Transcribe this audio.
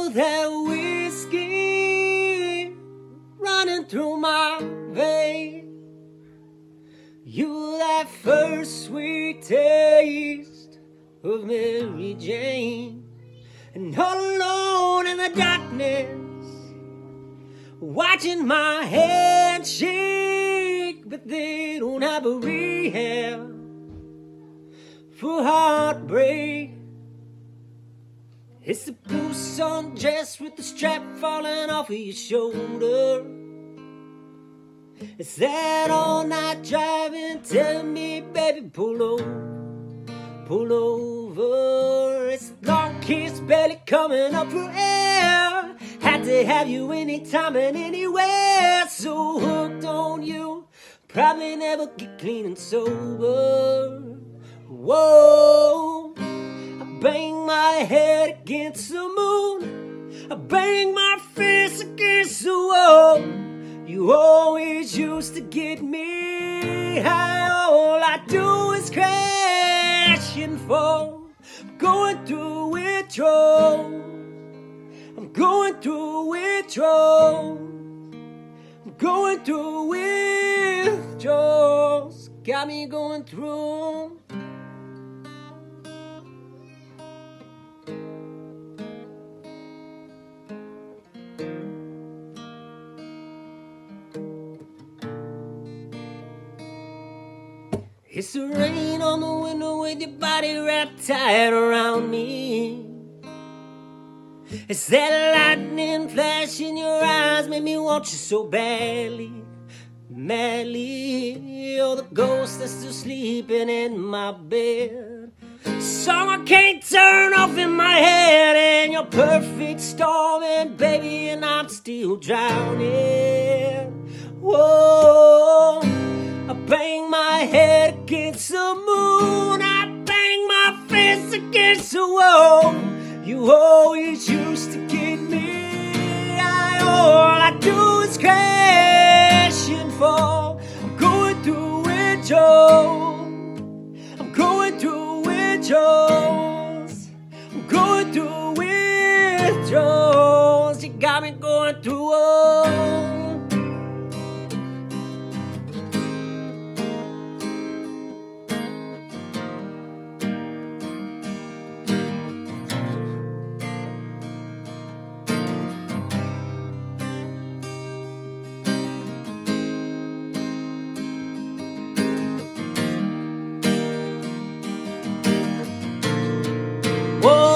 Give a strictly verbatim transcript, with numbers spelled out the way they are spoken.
feel that whiskey running through my veins. You, that first sweet taste of Mary Jane. And all alone in the darkness, watching my hand shake, but they don't have a rehab for heartbreak. It's a blue sundress with the strap falling off of your shoulder. It's that all-night driving, telling me, baby, pull over, pull over. It's a long kiss, belly coming up for air. Had to have you anytime and anywhere. So hooked on you, probably never get clean and sober. Whoa, I bang my head against the moon, I bang my fist against the wall. You always used to get me high. All I do is crash and fall. I'm going through withdrawal. I'm going through withdrawal. I'm going through withdrawals. Got me going through. It's the rain on the window with your body wrapped tight around me. It's that lightning flash in your eyes made me want you so badly, madly. You're the ghost that's still sleeping in my bed. Song I can't turn off in my head, and your perfect storm, and baby, and I'm still drowning. Whoa, I bang my head against the moon, I bang my fist against the wall. You always used to get me. I, all I do is crash and fall. I'm going through withdrawal. I'm going through withdrawals. I'm going through withdrawals. You got me going through all. Whoa.